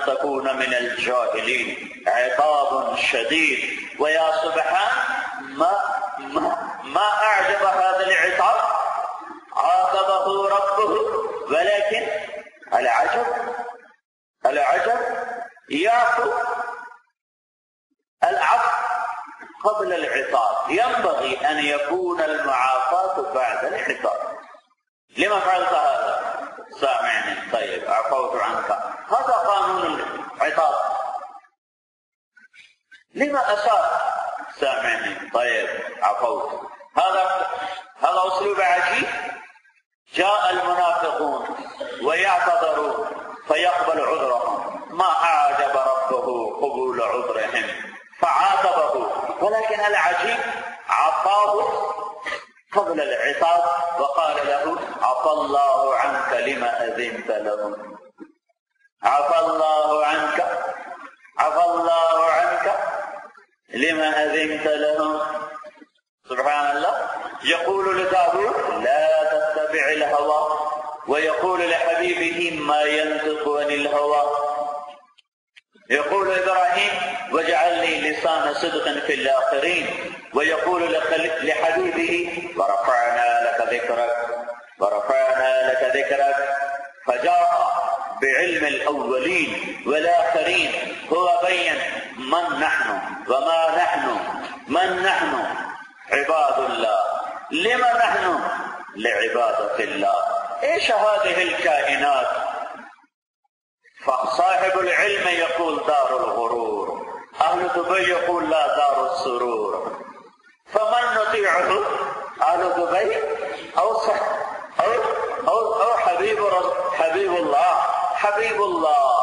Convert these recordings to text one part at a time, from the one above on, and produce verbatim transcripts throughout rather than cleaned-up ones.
تكون من الجاهلين. عقاب شديد. ويا سبحان ما, ما, ما أعجب هذا العقاب، عاقبه ربه، ولكن العجب العجب يعفو العفو قبل العقاب. ينبغي أن يكون المعافاة بعد العقاب. لما فعلت هذا؟ سامعني. طيب عفوت عنك. هذا قانون العقاب. لما أسأت؟ سامعني. طيب عفوت. هذا هذا أسلوب عجيب. جاء المنافقون ويعتذرون فيقبل عذرهم، ما أعجب ربه قبول عذرهم فعاتبه، ولكن العجيب عفاه قبل العقاب وقال له عفى الله عنك لما أذنت لهم. عفى الله عنك عفى الله عنك لما أذنت لهم. سبحان الله. يقول لداود لا تتبع الهوى، ويقول لحبيبه ما ينطق عن الهوى. يقول إبراهيم واجعل لي لسان صدق في الآخرين، ويقول لحبيبه ورفعنا لك ذكرك ورفعنا لك ذكرك. فجاء بعلم الأولين والآخرين. هو بين من نحن وما نحن. من نحن؟ عباد الله. لما نحن؟ لعبادة الله. ايش هذه الكائنات؟ فصاحب العلم يقول دار الغرور، أهل دبي يقول لا دار السرور. فمن نطيعه؟ أهل دبي أو صح أو أو, أو حبيب حبيب الله حبيب الله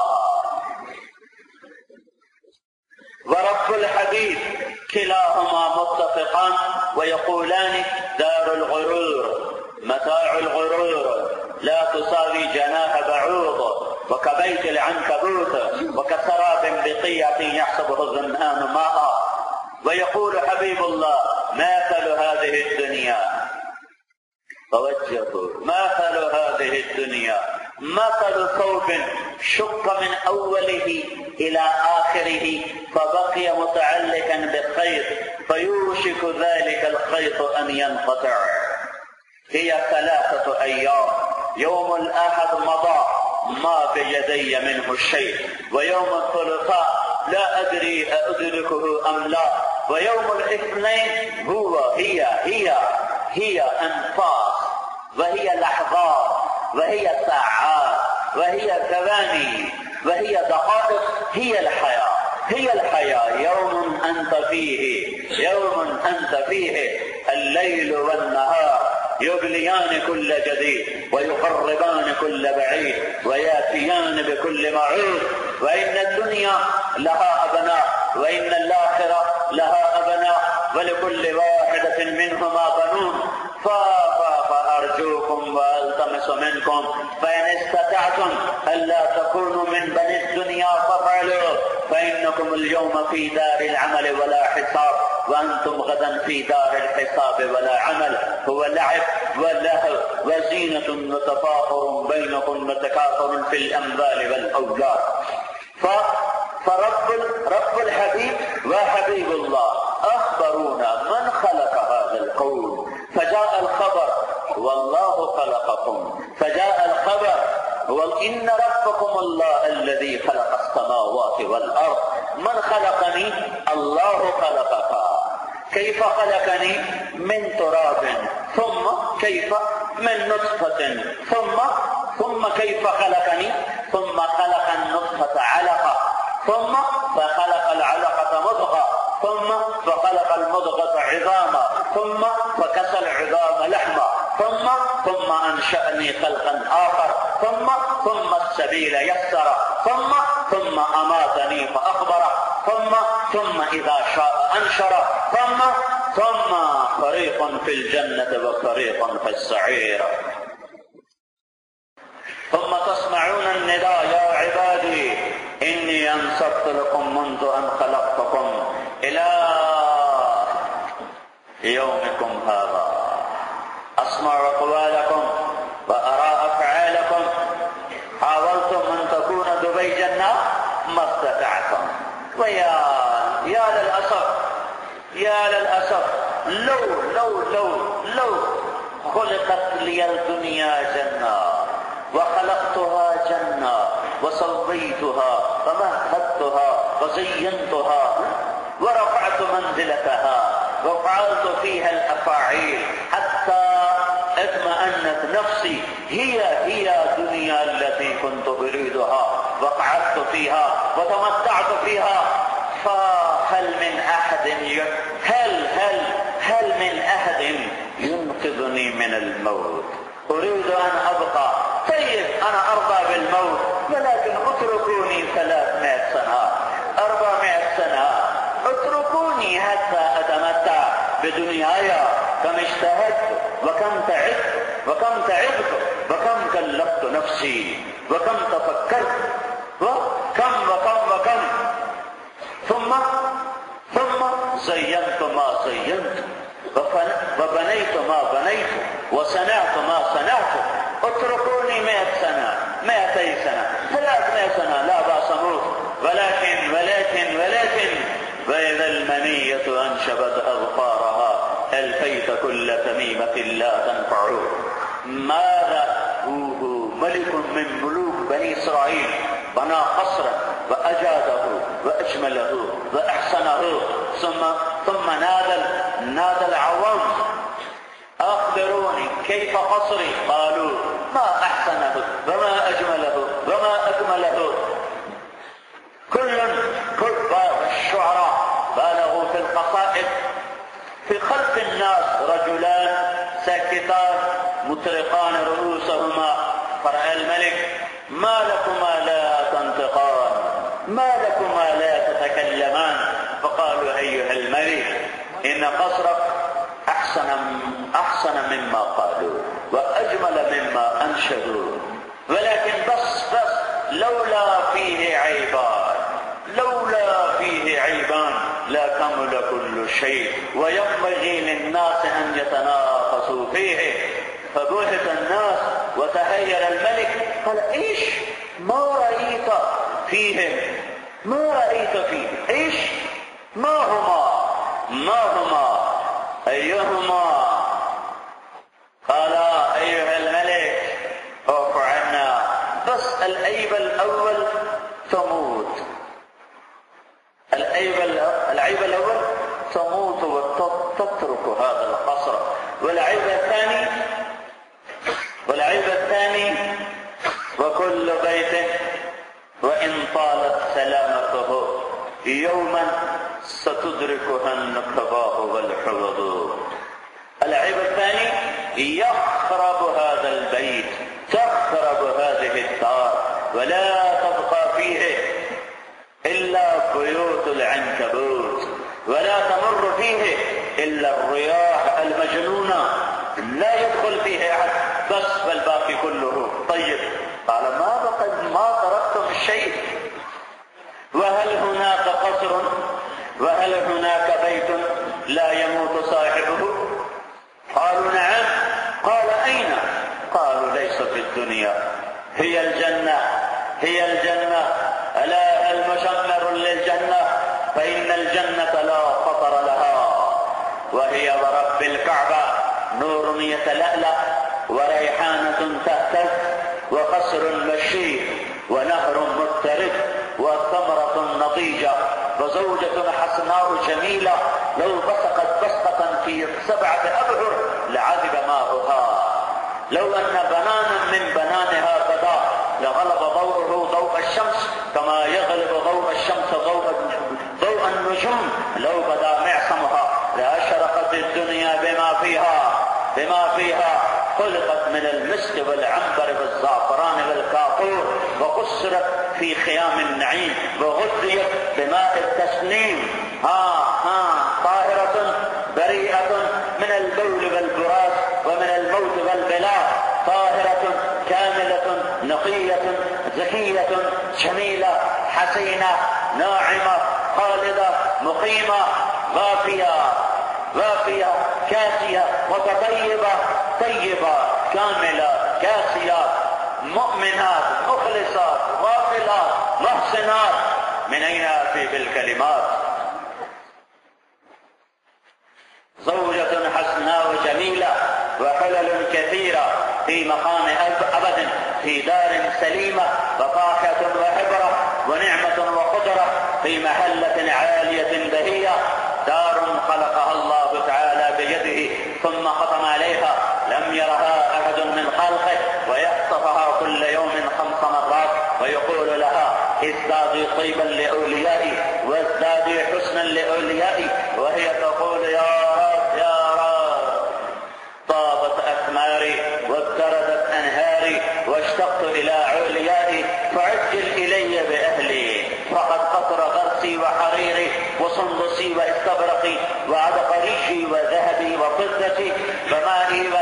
ورب الحبيب، كلاهما متفقان ويقولان دار الغرور متاع الغرور لا تساوي جناح بعوض، وكبيت العنكبوت وكسراب بقية يحسبه الظمآن ماء. ويقول حبيب الله مثل هذه الدنيا، توجهوا، مثل هذه الدنيا مثل ثوب شق من أوله إلى آخره فبقي متعلقا بالخيط فيوشك ذلك الخيط أن ينقطع. هي ثلاثة أيام، يوم الأحد مضى ما بيدي منه شيء، ويوم الثلاثاء لا أدري أدركه أم لا، ويوم الاثنين هو هي هي هي أنفاس وهي لحظات وهي ساعات وهي ثواني وهي دقائق. هي الحياة هي الحياة. يوم أنت فيه يوم أنت فيه الليل والنهار يبليان كل جديد ويقربان كل بعيد وياتيان بكل معود. وإن الدنيا لها أبناء وإن الآخرة لها أبناء ولكل واحدة منهما بنون. فأرجوكم وألتمس منكم فإن استطعتم ألا تكونوا من بني الدنيا فافعلوا، فإنكم اليوم في دار العمل ولا حساب، وأنتم غدا في دار الحساب ولا عمل. هو لعب ولهو وزينة وتفاخر بينكم وتكاثر في الأموال والأولاد. فرب رب الحبيب وحبيب الله أخبرونا من خلق هذا الكون. فجاء الخبر والله خلقكم، فجاء الخبر وإن ربكم الله الذي خلق السماوات والأرض. من خلقني؟ الله خلقك. كيف خلقني؟ من تراب، ثم كيف من نطفة، ثم ثم كيف خلقني؟ ثم خلق النطفة علقة، ثم فخلق العلقة مضغة، ثم فخلق المضغة عظاما، ثم فكسى العظام لحما، ثم ثم أنشأني خلقا آخر، ثم ثم السبيل يسر، ثم ثم أماتني فأخبر، ثم ثم إذا شاء أنشر، ثم ثم فريق في الجنة وفريق في السعير. ثم تسمعون النداء يا عبادي إني أنصت لكم منذ أن خلقتكم إلى يومكم هذا. أسمع أقوالكم وأرى أفعالكم. حاولتم أن تكون دبي جنة ما استطعتم. ويا يا للأسف يا للأسف لو لو لو لو خلقت لي الدنيا جنة وخلقتها جنة وسويتها ومهدتها وزينتها ورفعت منزلتها وفعلت فيها الأفاعيل حتى اطمأنت نفسي هي هي دنيا التي كنت أريدها وقعدت فيها وتمتعت فيها، فهل من أحد هل هل هل من أحد ينقذني من الموت؟ أريد أن أبقى، طيب أنا أرضى بالموت، ولكن اتركوني ثلاثمائة سنة أربعمائة سنة، اتركوني حتى أتمتع بدنياي. كم اجتهدت وكم تعبت وكم تعبت وكم كلفت نفسي وكم تفكرت وكم وكم وكم ثم ثم زينت ما زينت وبنيت ما بنيت وصنعت ما صنعت. اتركوني مئة سنة مئتي سنة ثلاثمائة سنة لا بأس موت، ولكن ولكن ولكن وإذا المنية أنشبت أظفارها ألفيت كل تميمة لا تنفع. ماذا هو ملك من ملوك بني إسرائيل بنى قصرا وأجاده وأجمله وأحسنه، ثم ثم نادى نادى العوام أخبروني كيف قصري؟ قالوا ما أحسنه وما أجمله وما أكمله. كل كل الشعراء بالغوا في القصائد. في خلف الناس رجلان ساكتان مطرقان رؤوسهما، فرأى الملك ما لكما لا تنطقان ما لكما لا تتكلمان؟ فقالوا أيها الملك إن قصرك أحسن أحسن مما قالوا وأجمل مما أنشدوا، ولكن بس بس لولا فيه عيبان لولا فيه عيبان لا كمل كل شيء وينبغي للناس أن يتناقصوا فيه. فبهت الناس وتهير الملك، قال إيش ما رأيت فيهم؟ ما رأيت فيهم إيش؟ ما هما ما هما أيهما؟ قال أيها الملك اعف عنا، بس العيب الأول تموت، العيب العيب الأول تموت وتترك هذا القصر، والعيب الثاني والعيب الثاني وكل بيت وإن طالت سلامته يوما ستدركها النكباء والحوض. العيب الثاني يخرب هذا البيت، تخرب هذه الدار، ولا تبقى فيه إلا بيوت العنكبوت، ولا تمر فيه إلا الرياح المجنونة، لا يدخل فيه أحد، بس فالباقي كله طيب. قال ما بقد ما تركتم شيء، وهل هناك قصر وهل هناك بيت لا يموت صاحبه؟ قالوا نعم. قال أين؟ قالوا ليس في الدنيا، هي الجنة هي الجنة. ألا المشمر للجنة فإن الجنة لا خطر لها، وهي ورب الكعبة نور يتلألأ وريحانة تهتز وقصر مشيد ونهر مضطرب وثمرة نضيجة وزوجة حسناء جميلة لو بصقت بصقة في سبعة أبحر لعذب ماؤها، لو أن بنانا من بنانها بدا لغلب ضوءه ضوء الشمس كما يغلب ضوء الشمس ضوء ضوء النجوم، لو بدا معصمها لأشرقت الدنيا بما فيها بما فيها خلقت من المسك والعنبر والزعفران والكافور، وقصرت في خيام النعيم وغذيت بماء التسنيم، ها ها طاهرة بريئة من البول والبراز ومن الموت والبلاء، طاهرة كاملة نقية ذكية جميلة حسينة ناعمة خالدة مقيمة وافية وافية كاسية متطيبة طيبة كاملة كاسيات مؤمنات مخلصات غافلات محسنات من أين آتي بالكلمات؟ زوجة حسناء جميلة وحلل كثيرة في مقام أبد في دار سليمة وفاكهة وحبرة ونعمة وقدرة في محلة عالية بهية، دار خلقها الله تعالى بيده ثم ختم عليها لم يرها أحد من خلقه، ويخطفها كل يوم خمس مرات ويقول لها ازدادي طيبا لأوليائي وازدادي حسنا لأوليائي، وهي تقول يا رب يا رب طابت أثماري وابتردت أنهاري واشتقت إلى عليائي فعجل إلي بأهلي، فقد قطر غرسي وحريري وسندسي واستبرقي وعبقريشي وذهبي وفضتي فمائي